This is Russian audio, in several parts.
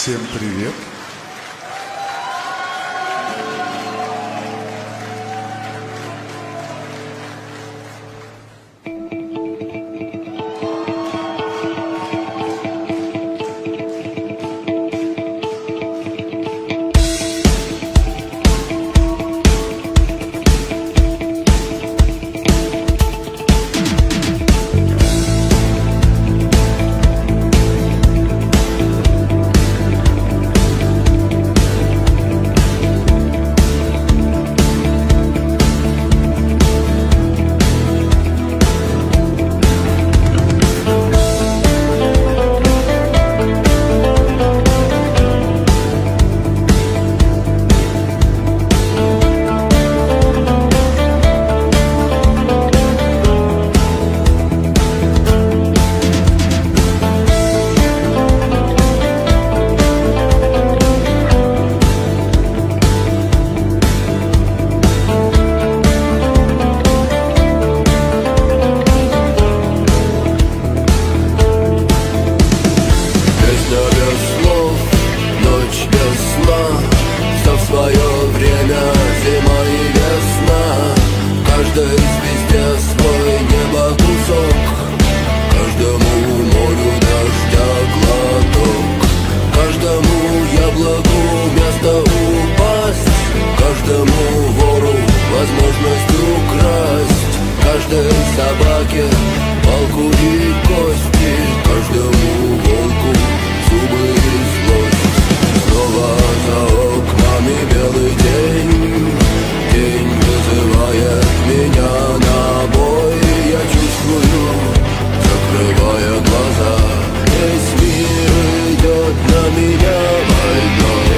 Всем привет! Собаке, волку и кости, каждому волку зубы и злость. Снова за окнами белый день, день вызывает меня на бой. Я чувствую, закрывая глаза, весь мир идет на меня войной.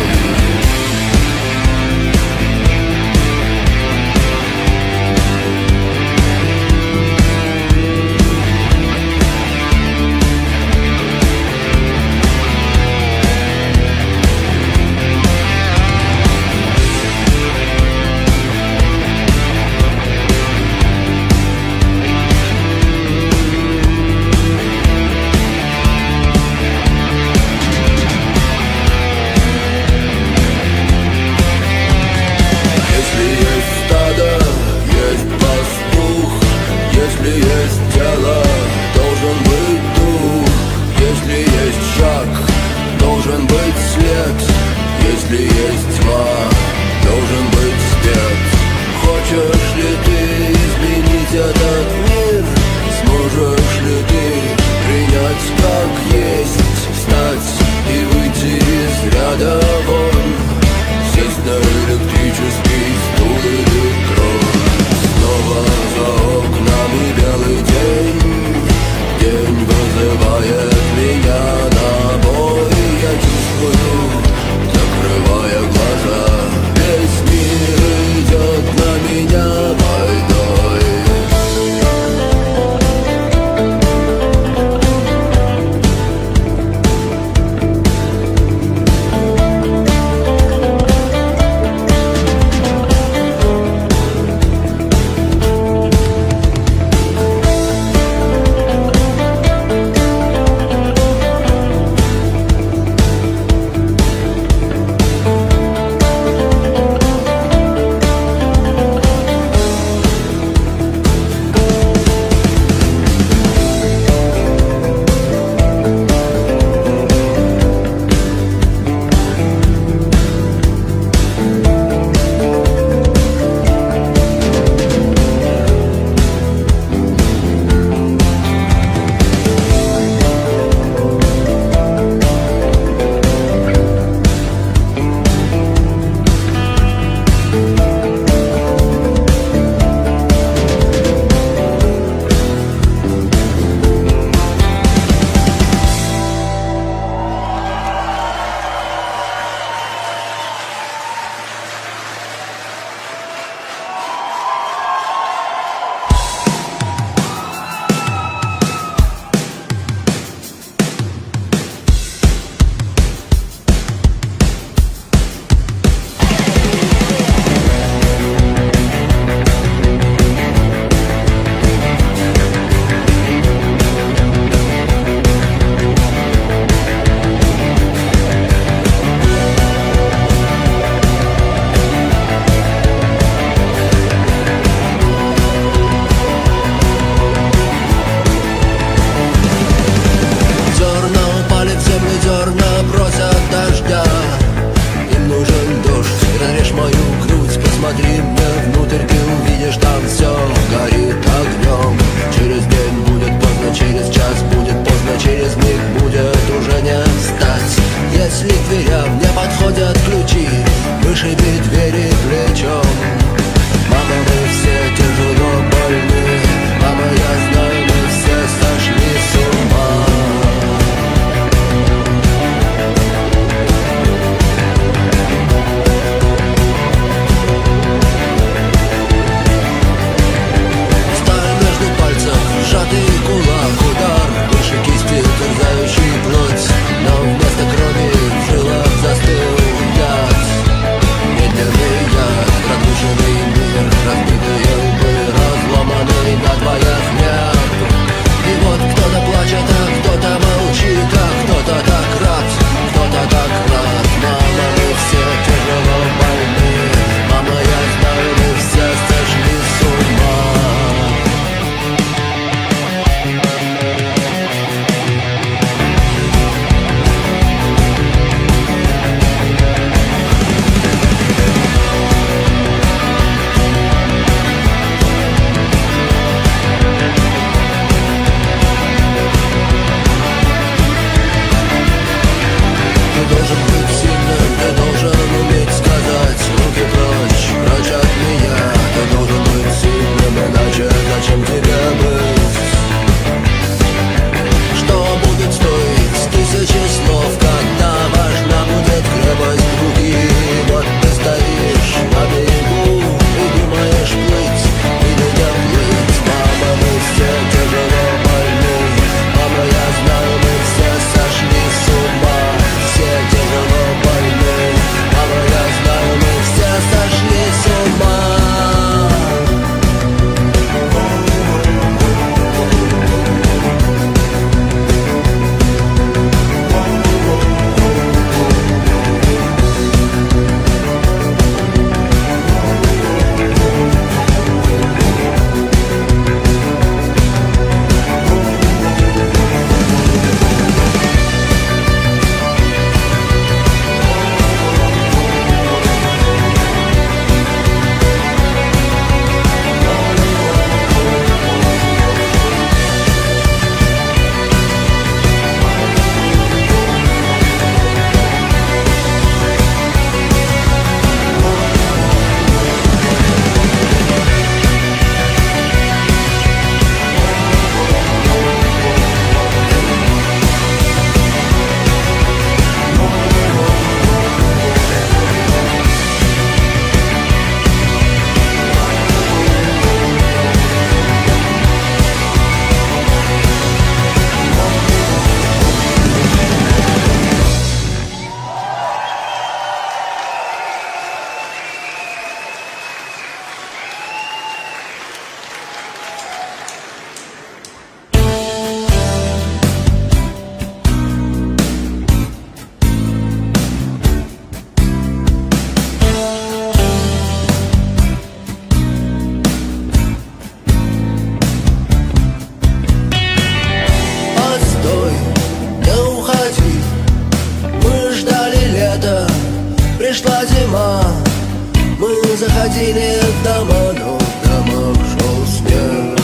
Если есть тело, должен быть дух. Если есть шаг, должен быть след. Если есть тьма, должен быть свет. Хочешь ли ты изменить этот мир? Сможешь ли ты принять как есть? Встать и выйти из ряда вон, сесть на электрический стул или трон. Снова за окнами белый день, день вызывает меня на бой. Я чувствую, закрывая глаза, пришла зима, мы заходили в дома, но в домах шел снег.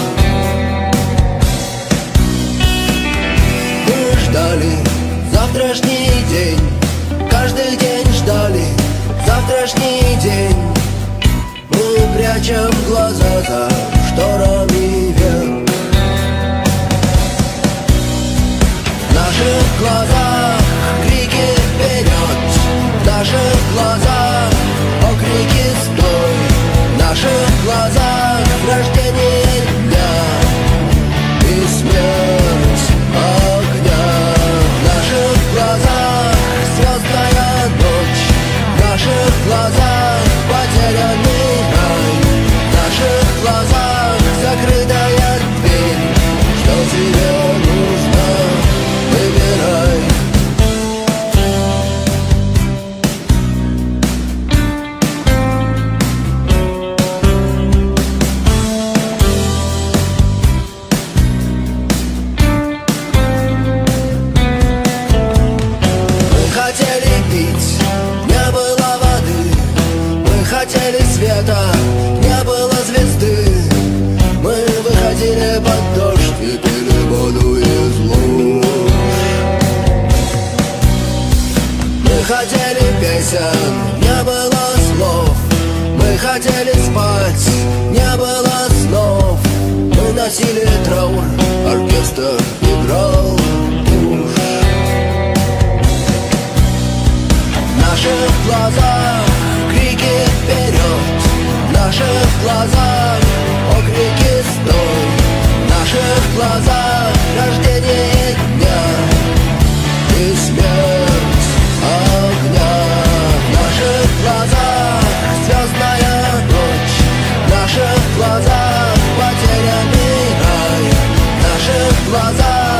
Мы ждали завтрашний день, каждый день ждали завтрашний день. Мы прячем глаза за шторами век. В наших глазах крики вперед, в наших глазах окрики стой, в наших глазах рождение дня и смерть огня. В наших глазах звездная ночь, в наших глазах потерянный рай, в наших глазах закрытая дверь. Что тебе нужно, выбирай. Хотели света, не было звезды. Мы выходили под дождь и пили воду из луж. Мы хотели песен, не было слов. Мы хотели спать, не было снов. Мы носили траур, оркестр играл тушь. В наших глазах крики вперед, в наших глазах окрики стой, в наших глазах рождение дня и смерть огня. В наших глазах звездная ночь, в наших глазах потерянный рай, в наших глазах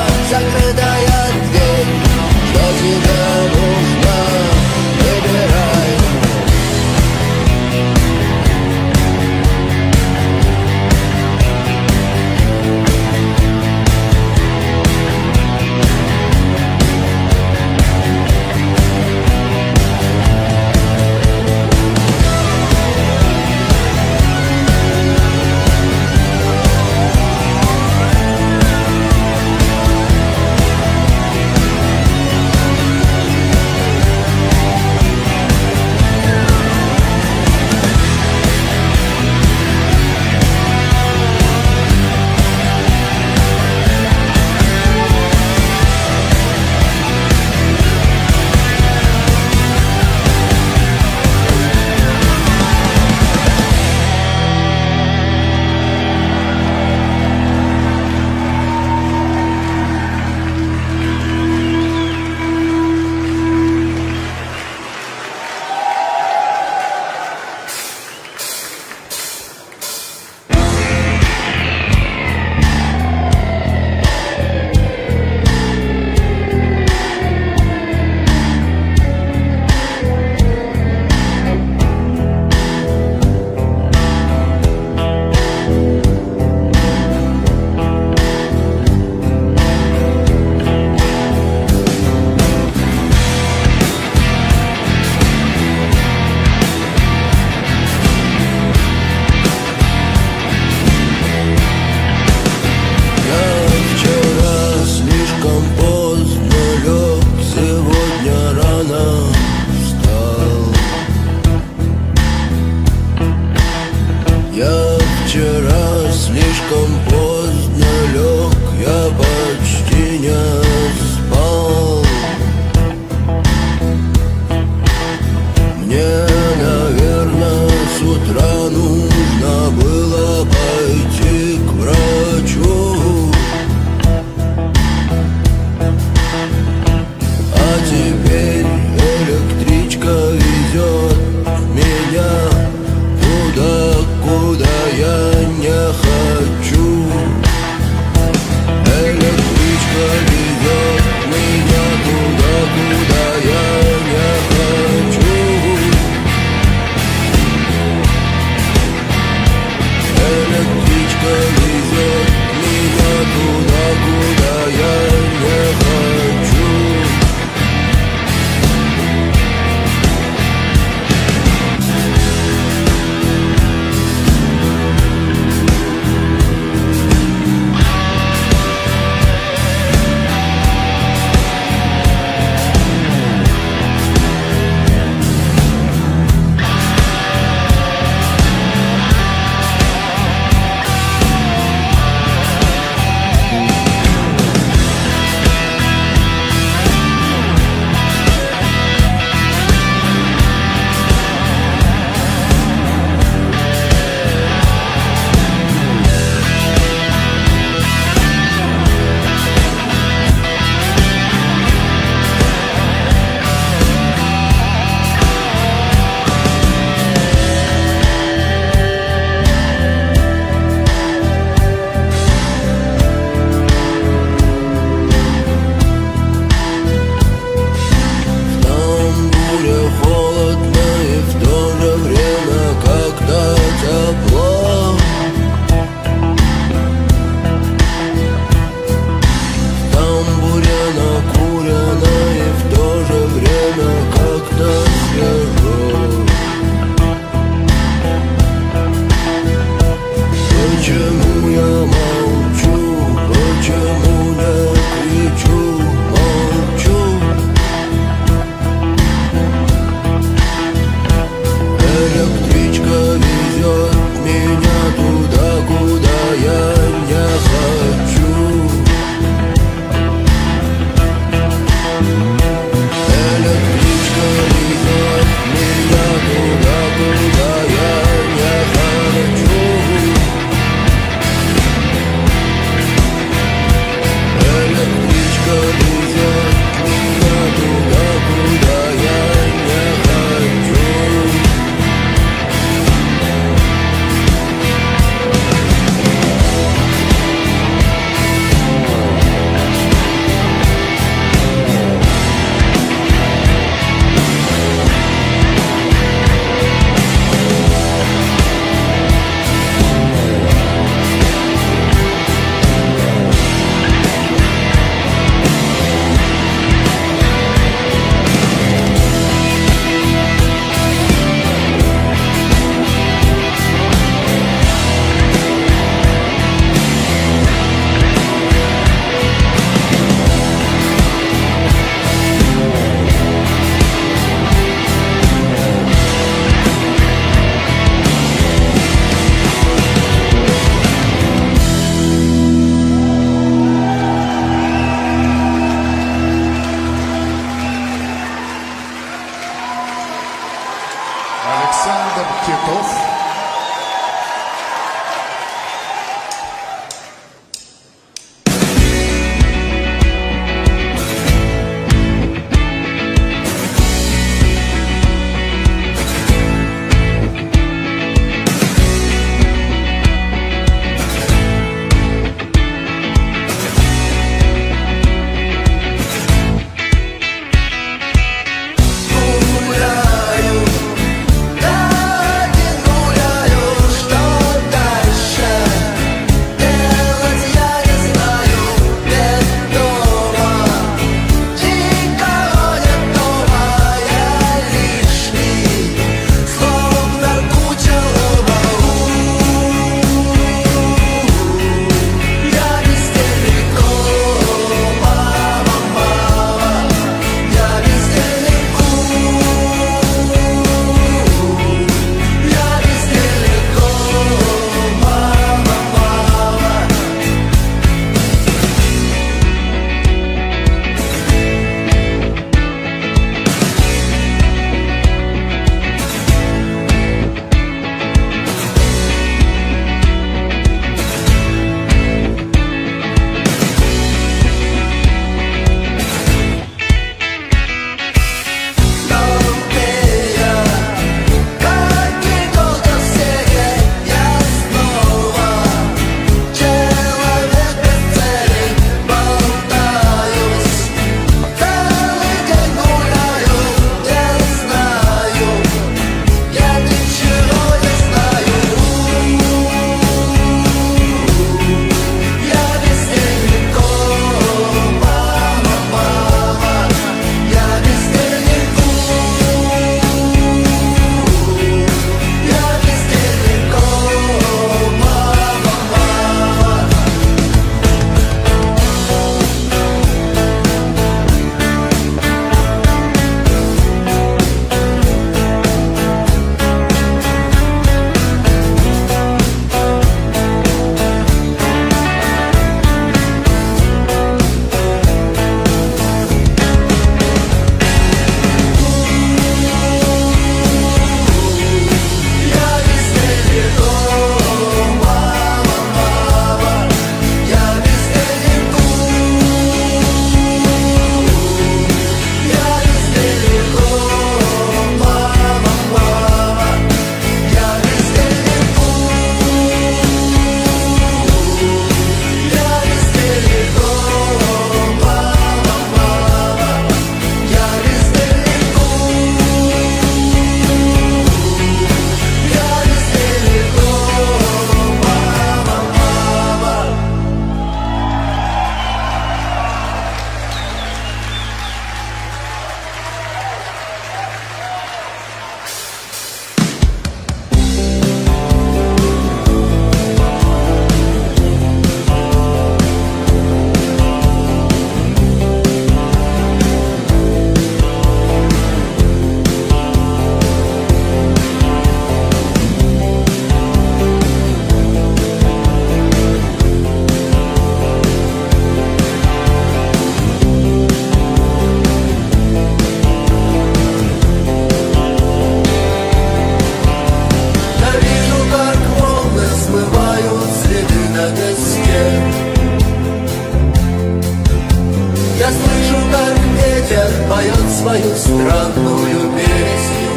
ветер поет свою странную песню.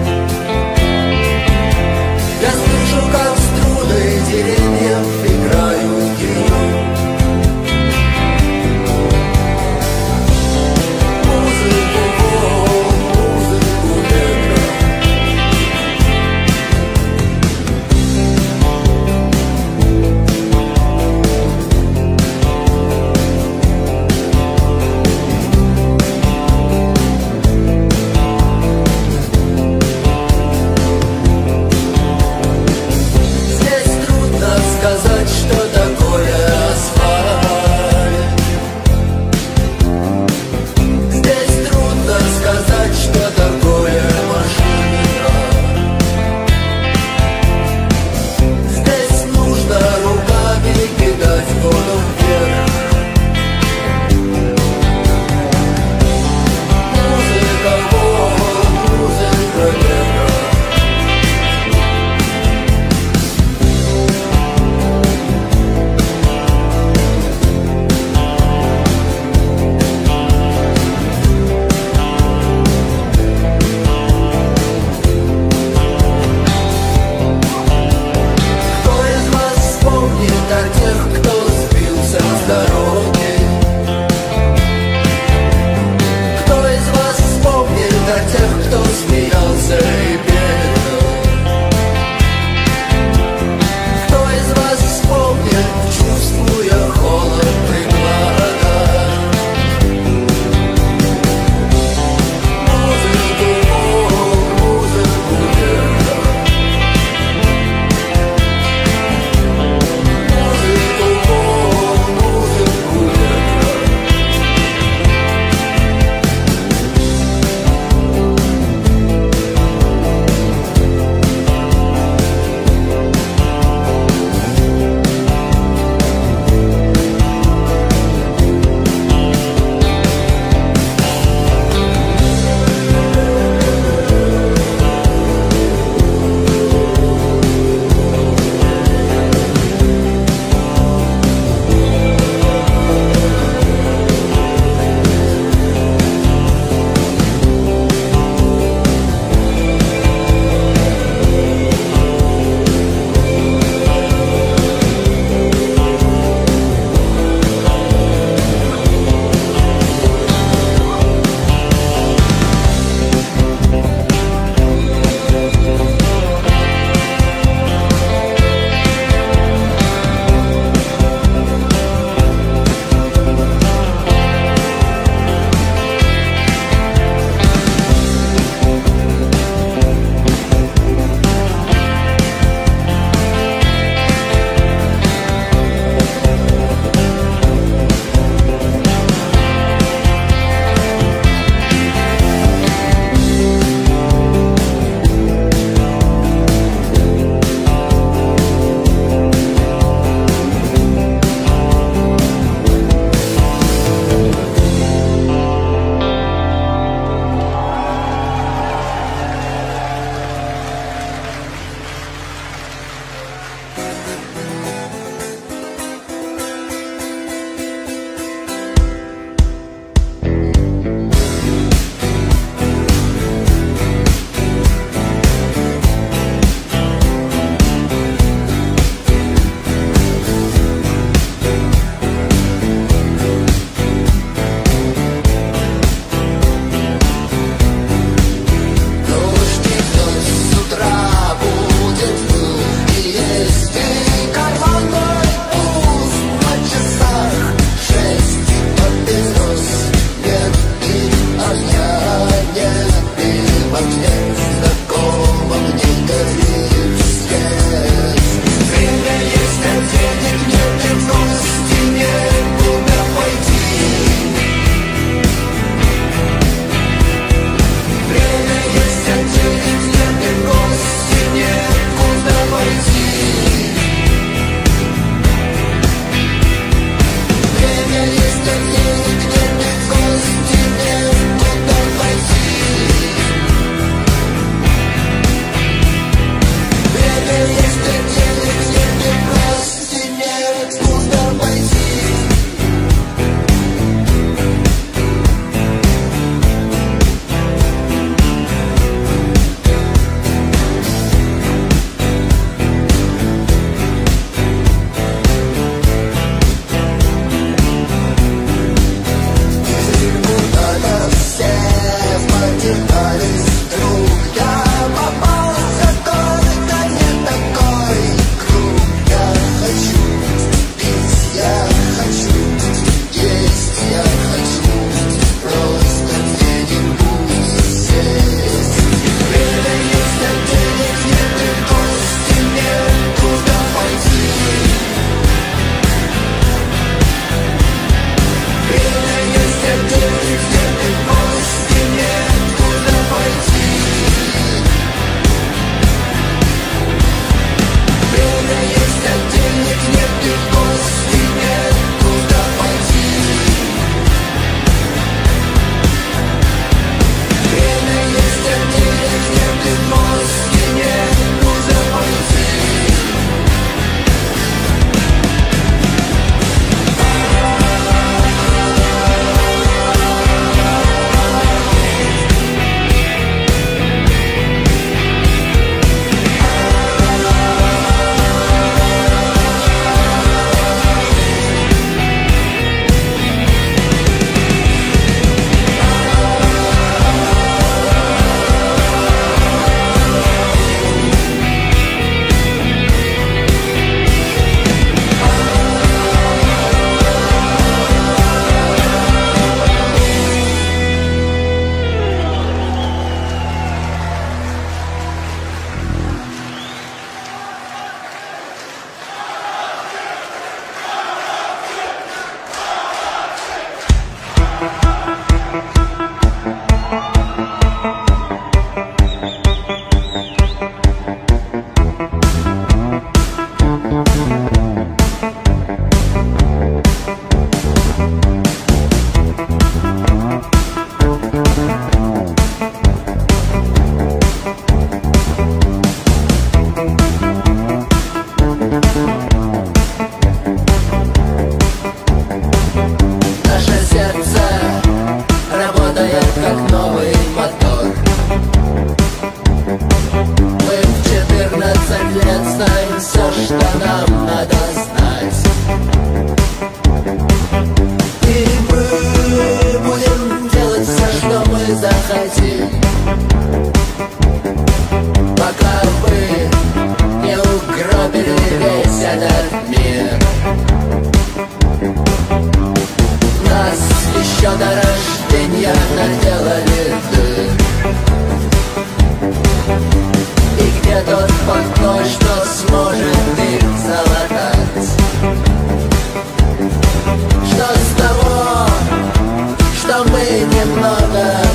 Я слышу, как струны деревьев играют ее. Музыку волн, музыку ветра. Здесь трудно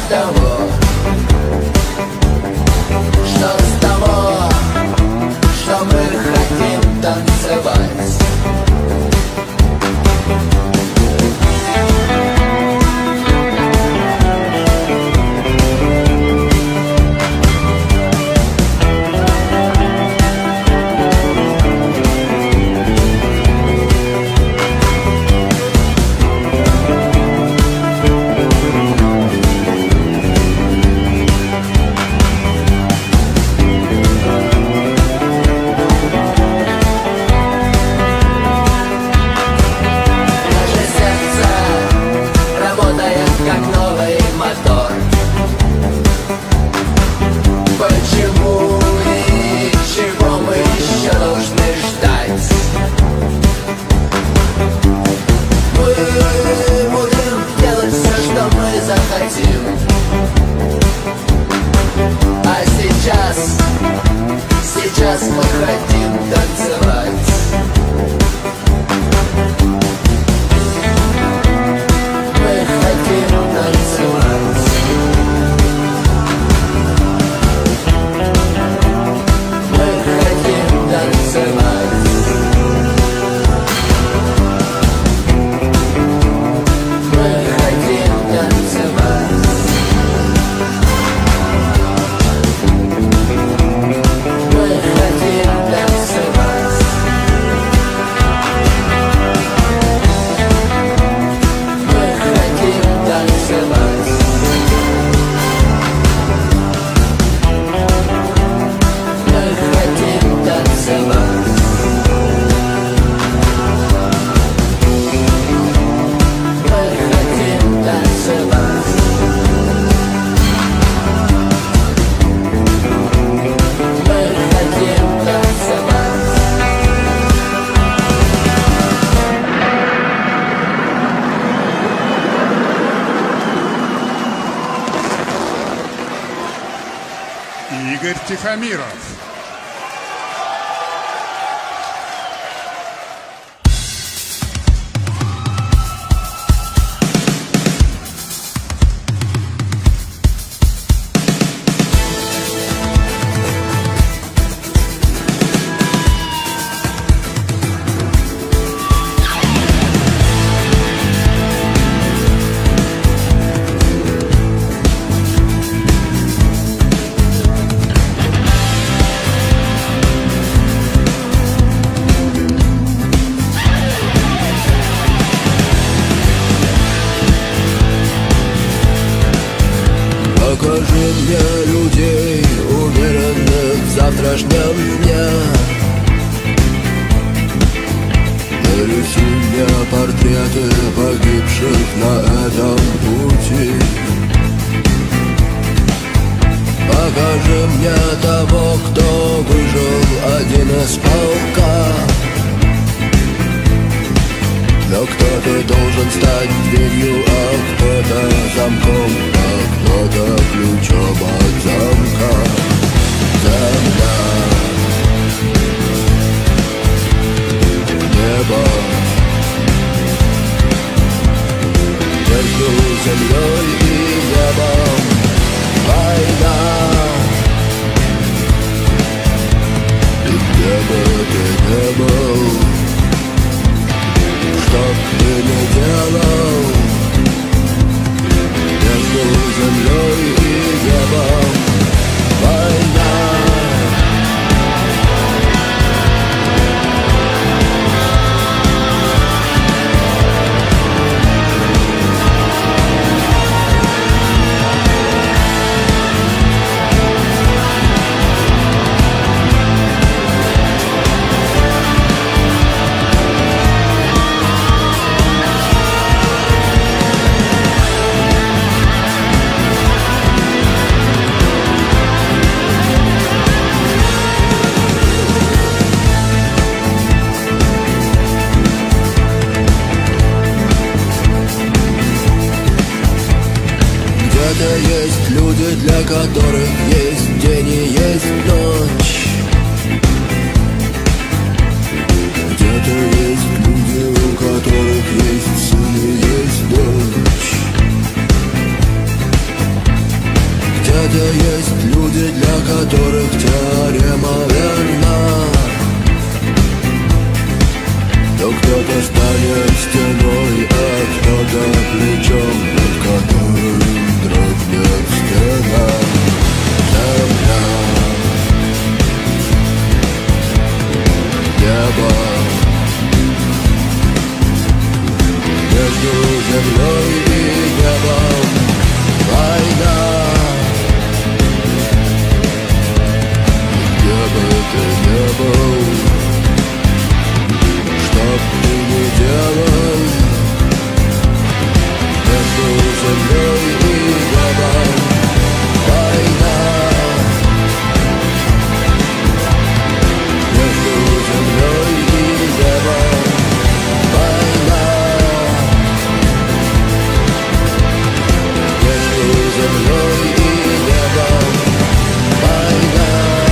того, что с того, что мы хотим танцевать. Сейчас мы хотим танцевать. Мы хотим танцевать. Мы хотим танцевать. Мы хотим танцевать. Игорь Тихомиров. Покажи мне людей, уверенных в завтрашнем дне. Нарисуй мне портреты погибших на этом пути. Покажи мне того, кто выжил один из полка. Но кто-то должен стать дверью, а кто-то замком, а кто-то ключом от замка. Земля, небо, между землей и небом война. И где бы ты не был, что бы ни делал, между землей и небом война. Где-то есть люди, для которых есть день и есть ночь. Где-то есть люди, у которых есть сын и есть дочь. как теорема верна, то кто-то станет стеной, а кто-то плечом, над которым дрогнет стена. Земля, небо, между землей и небом война. Где бы ты ни был, чтоб ты ни делал, между землей и небом война. Между землей и небом война. Между землей и небом война.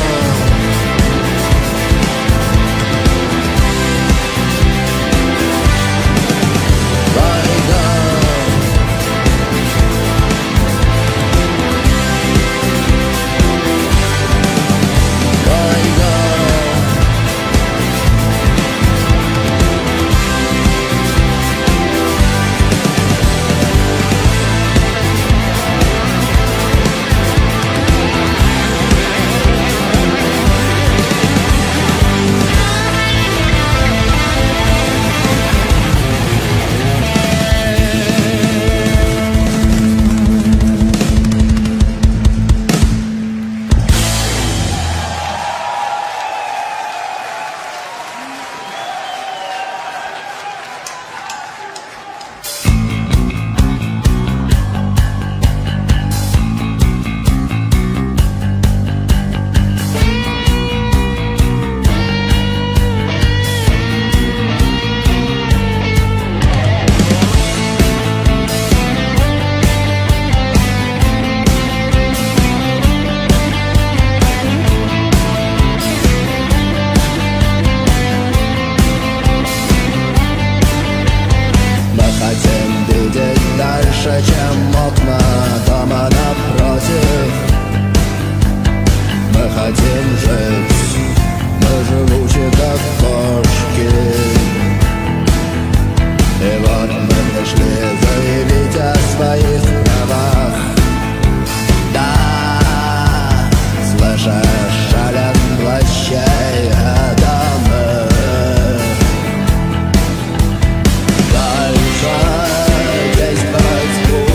Чем окна дома напротив. Мы хотим жить, мы живучи как кошки. И вот мы пришли заявить о своих правах. Да, слышишь, шалят плащей Адамы. Дальше здесь борьбу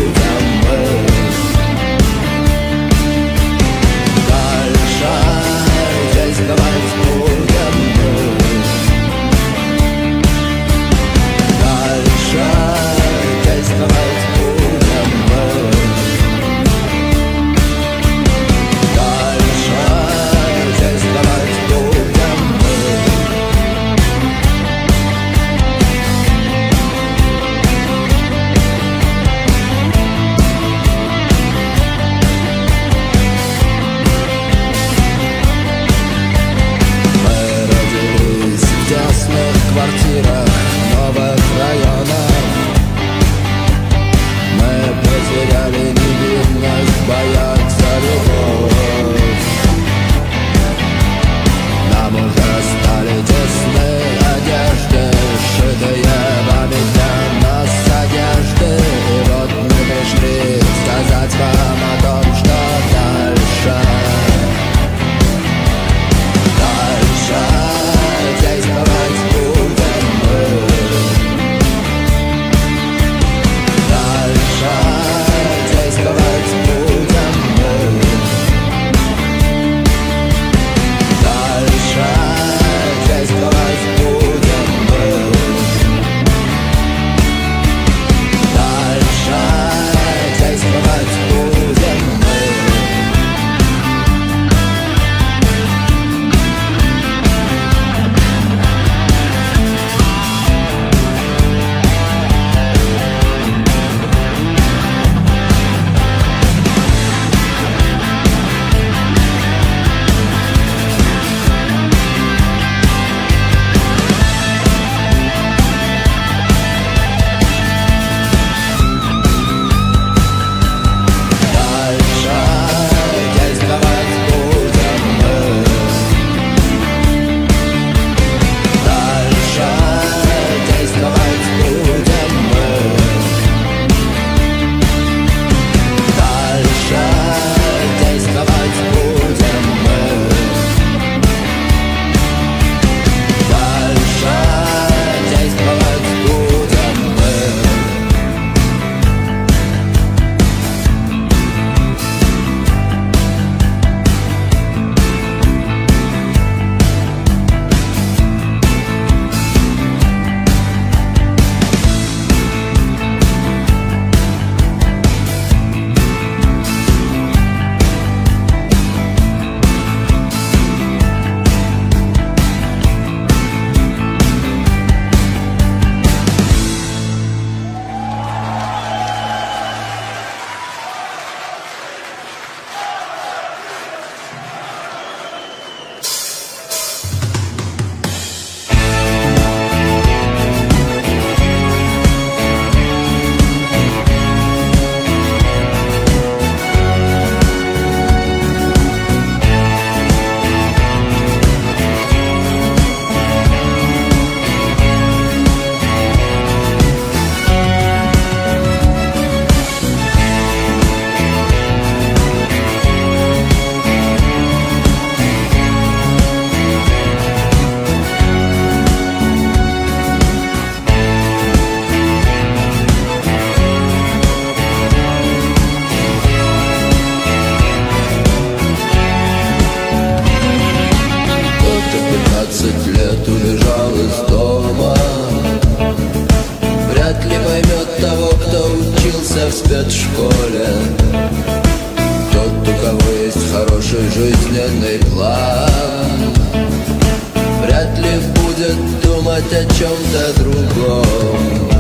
учился в спецшколе, тот, у кого есть хороший жизненный план, вряд ли будет думать о чем-то другом.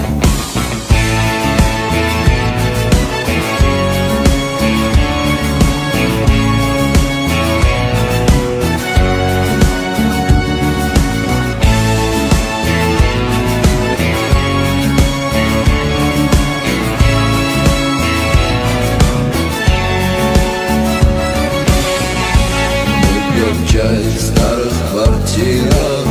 Чай в старых квартирах,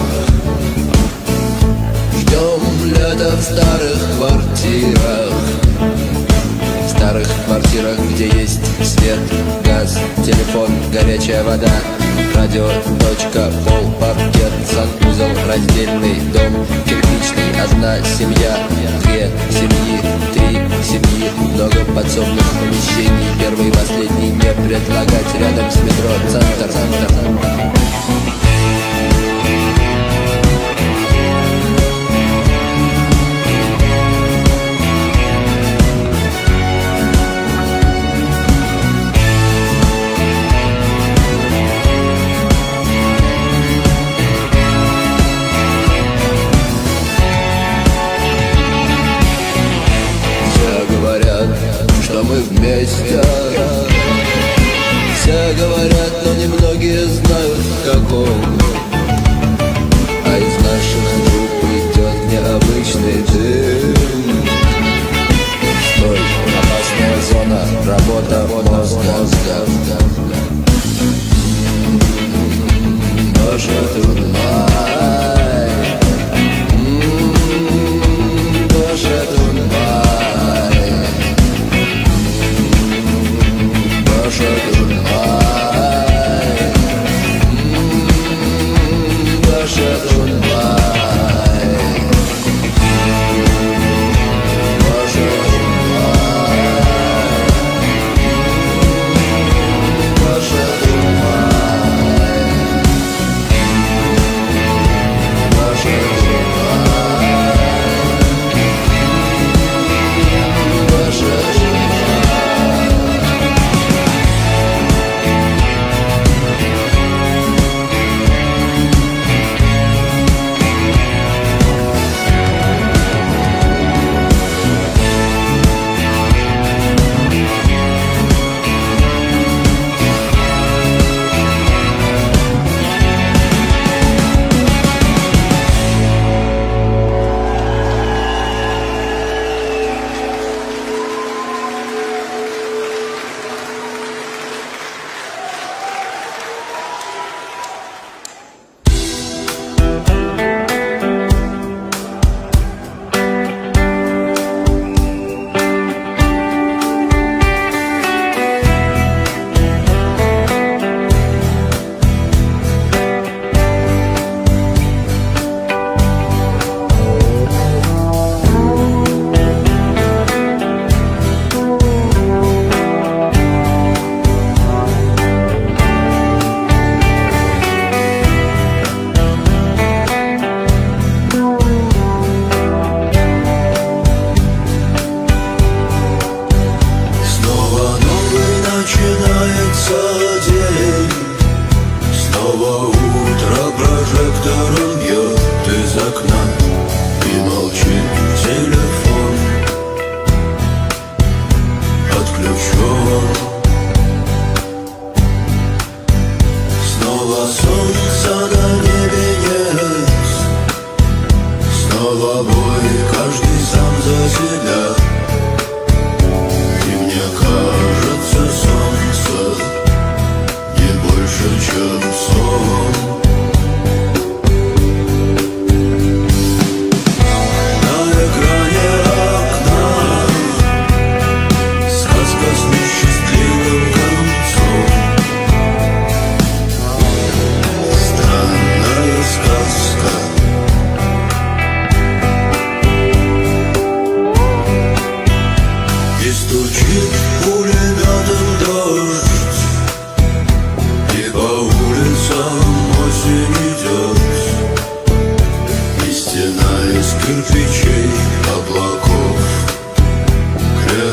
ждем лета в старых квартирах. В старых квартирах, где есть свет, газ, телефон, горячая вода, радио, точка, пол, паркет, санузел, раздельный дом, кирпичный, одна семья, две семьи, три семьи, много подсобных помещений, первый и последний не предлагать, рядом с метро, центр. Что мы вместе, все говорят, но немногие знают в каком. А из наших групп идет необычный дым. Стой, опасная зона, работа мозга. Боже, тут май, боже, тут май. Боже, тут май, боже, тут май, боже, тут май, боже, тут май, боже, тут май, боже, тут май. кирпичей, облаков,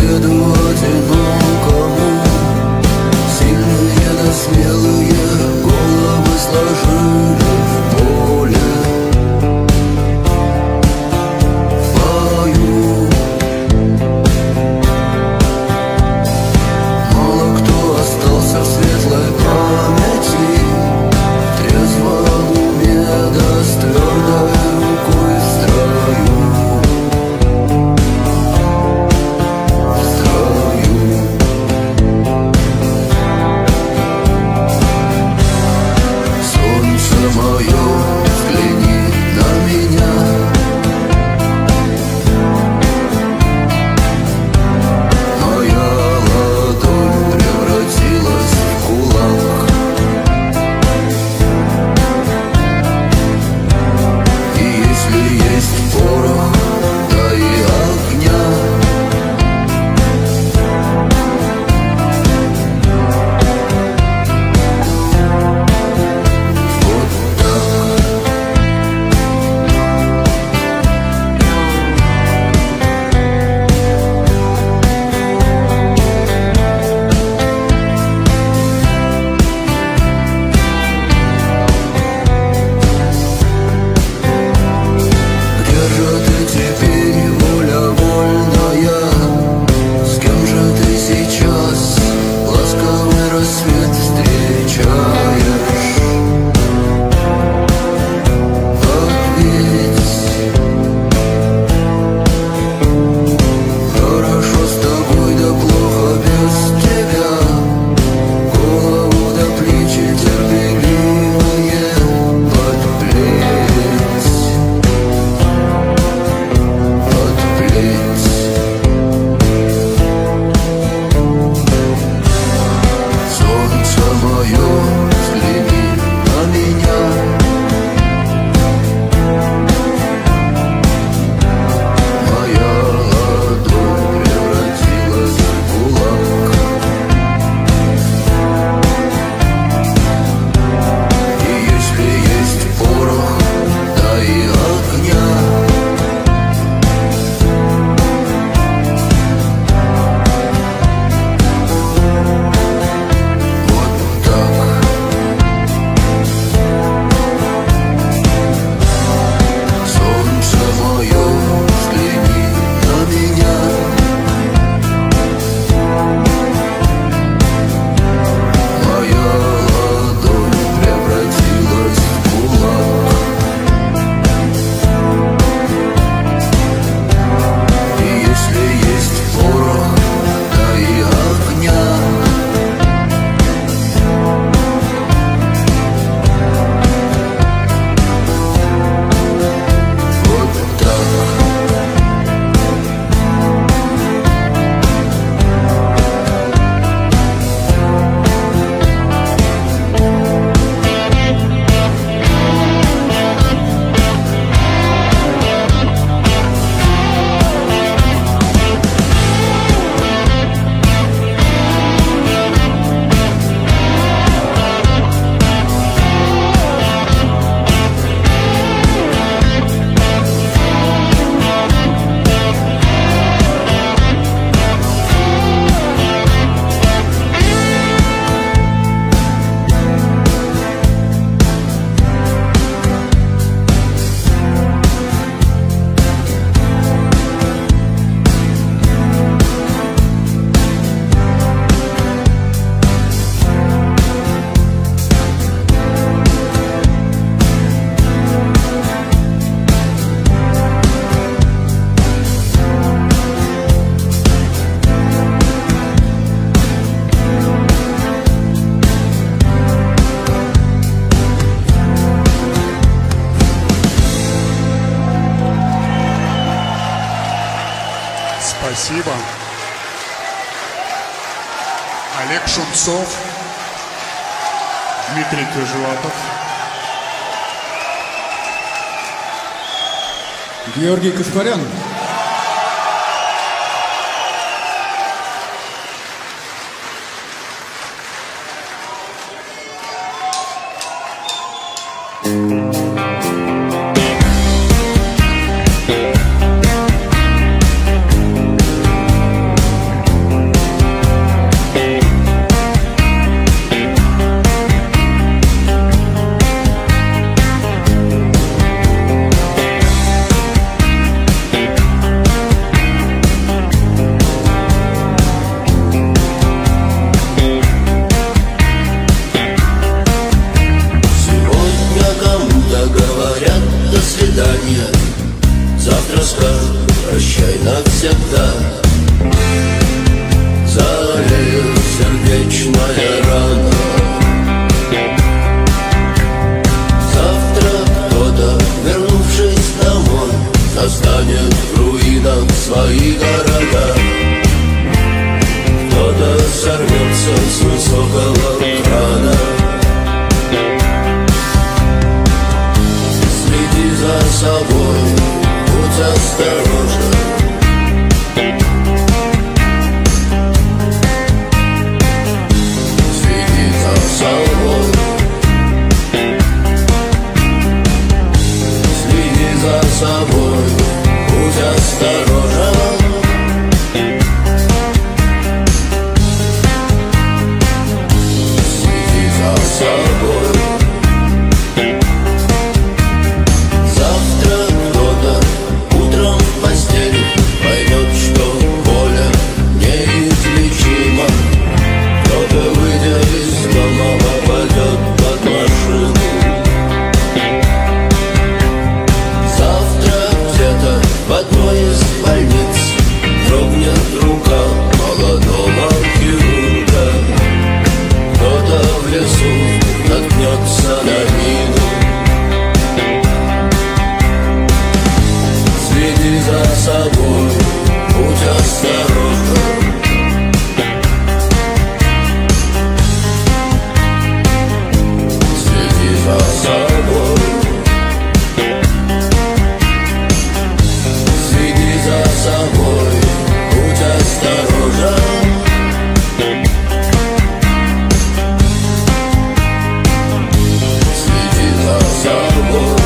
следу одинокому. Сильные да смелые головы сложили в поле. Пою. Мало кто остался в светлой памяти, трезво в уме да с твердой рукой в строю. Мое, взгляни на меня. Моя ладонь превратилась в кулак. И если есть порох, да и огня, Спасибо. Олег Шунцов, Дмитрий Тяжелатов, Георгий Каспарян. сорвется с высокого крана. Следи за собой, будь осторожен. Следи за собой, следи за собой, будь осторожен. Следи за собой. Завтра кто-то утром в постели поймет, что боль неизлечима. Кто-то, выйдя из дома, попадет под машину. Завтра где-то в одной из больниц дрогнет рука молодого хирурга. Кто-то в лесу наткнется на мину. Следи за собой, будь осторожен. Следи за собой, следи за собой, будь осторожен. Следи за собой.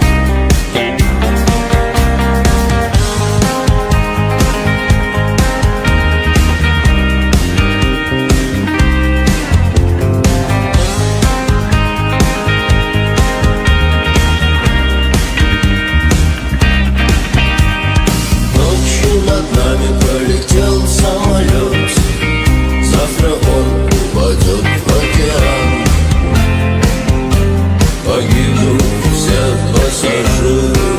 Ночью над нами пролетел самолет. Завтра он упадет в океан. Погибнут все пассажиры.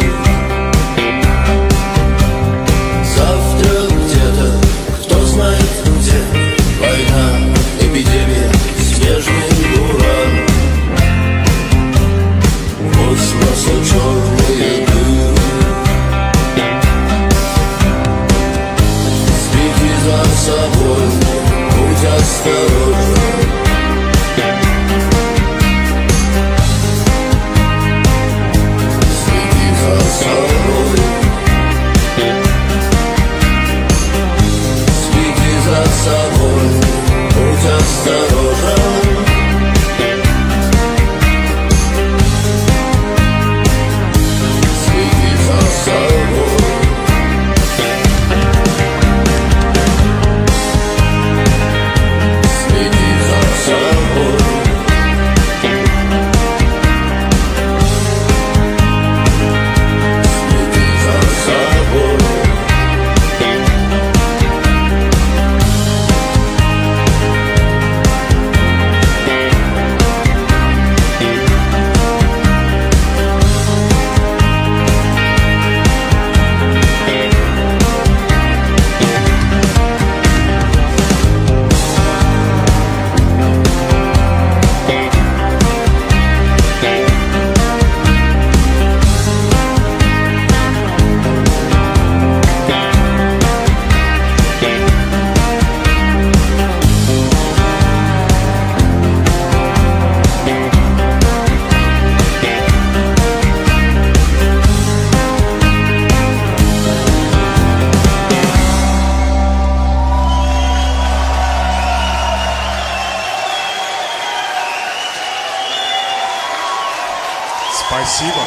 Завтра где-то, кто знает где, война, эпидемия, снежный буран. Космоса черные дыры. Следи за собой, будь осторожен. Следи за собой. Следи за собой, будь осторожен. Следи за собой. Следи за собой. Следи за собой. Спасибо.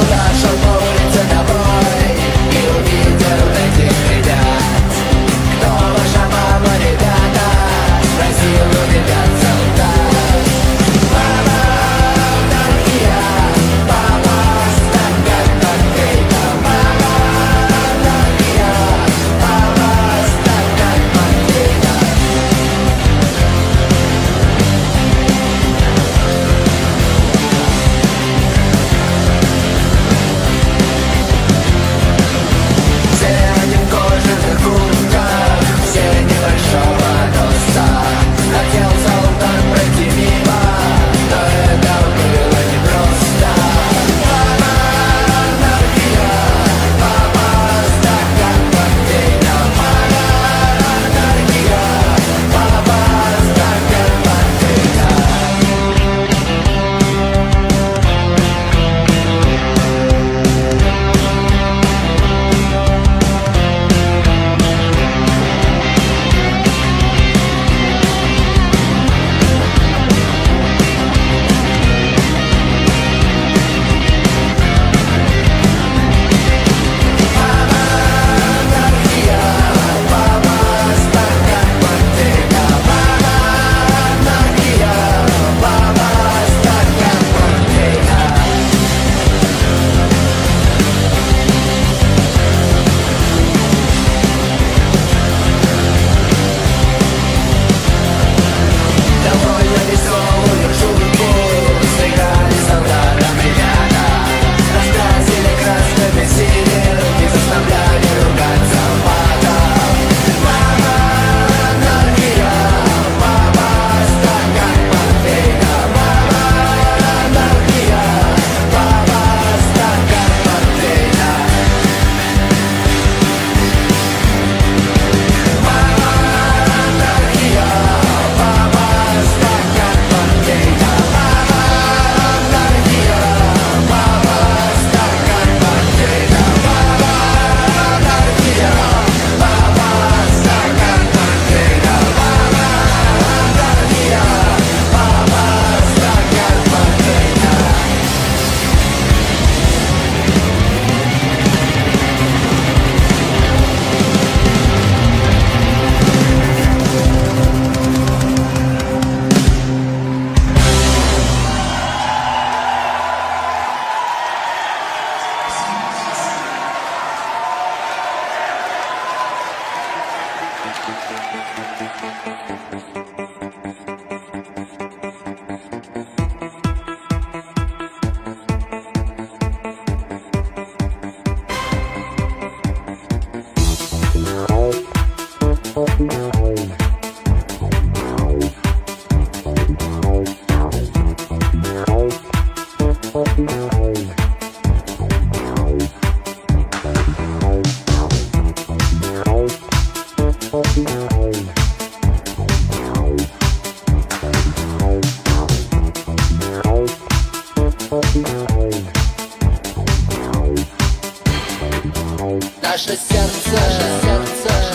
Куда шел по улице домой и увидел этих ребят. Кто ваша мама, ребята? Спросил у ребят солдат. Мама, Норвегия, папа, стакан портвейна. Мама, Норвегия, папа, стакан портвейна. Все они в кожаных куртках, все небольшого роста. Хотел солдат пройти мимо, но это было непросто. Мама, Норвегия, папа, стакан портвейна. Мама, Норвегия, папа, стакан портвейна. Довольно веселую шутку сыграли солдатам ребята. Раскрасили красными синим и заставляли ругаться матом. Мама, Норвегия, папа, стакан портвейна. Мама, Норвегия, папа, стакан портвейна. Мама, Норвегия, папа, стакан портвейна. Мама, Норвегия, папа, стакан портвейна. Мама, Норвегия, папа, стакан портвейна. Мама, Норвегия, папа, стакан портвейна. Наше сердце